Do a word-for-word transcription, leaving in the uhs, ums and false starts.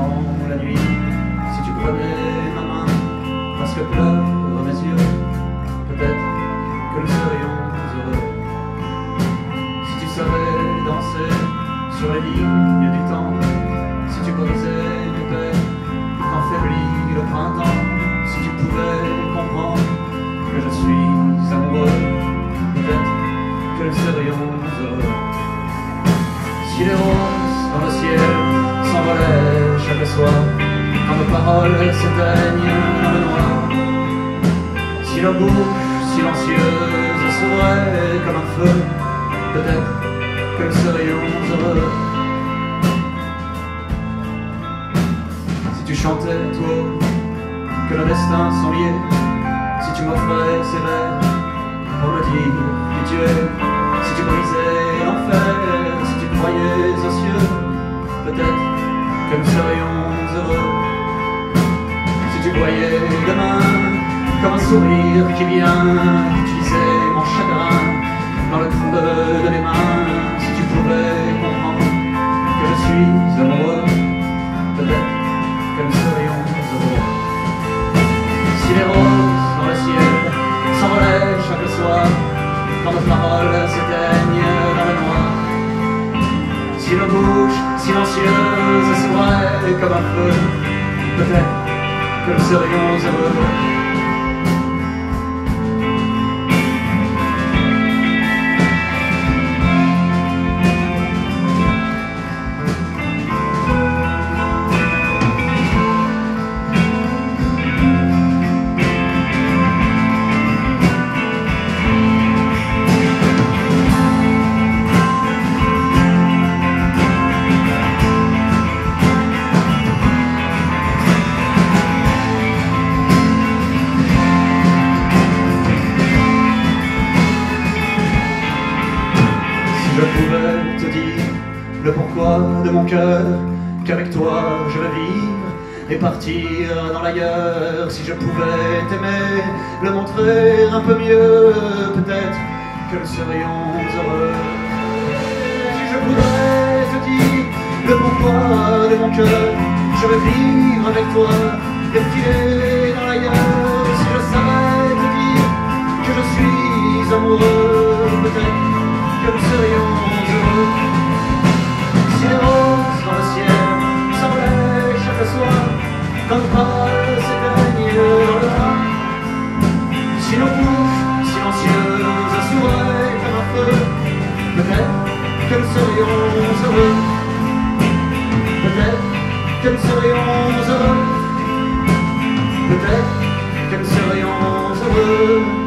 durant la nuit. Si tu prenais ma main, parce que pleurent mes yeux, peut-être que nous serions heureux. Si tu savais danser sur les lignes du temps, si tu brisais mes peines quand faiblit le printemps, si tu pouvais comprendre que je suis amoureux, peut-être que nous serions heureux. Si les roses dans le ciel s'envolaient chaque soir, quand nos paroles s'éteignent dans le noir, si nos bouches silencieuses s'ouvraient comme un feu, peut-être que nous serions heureux. Si tu chantais tout haut que nos destins sont liés, si tu m'offrais ces vers pour me dire qui tu es, si tu brisais l'enfer, si tu croyais aux cieux, peut-être que nous serions heureux. Si tu voyais demain comme un sourire qui vient utiliser mon chagrin dans le creux de mes mains, si tu pouvais comprendre que je suis amoureux, peut-être que nous serions heureux. Si les roses dans le ciel s'envolaient chaque soir, quand nos paroles s'éteignent dans le noir, si nos bouches silencieuses s'ouvraient comme un feu, peut-être que nous serions heureux. Je pouvais te dire le pourquoi de mon cœur, qu'avec toi je veux vivre et partir dans l'ailleurs. Si je pouvais t'aimer, le montrer un peu mieux, peut-être que nous serions heureux. Si je voudrais te dire le pourquoi de mon cœur, je veux vivre avec toi et filer dans l'ailleurs. Si je savais te dire que je suis amoureux, peut-être que nous serions heureux. Si les roses dans le ciel s'envolaient chaque soir, quand nos paroles s'éteignent dans le noir, si nos bouches silencieuses s'ouvraient comme un feu, peut-être que nous serions heureux. Peut-être que nous serions heureux. Peut-être que nous serions heureux.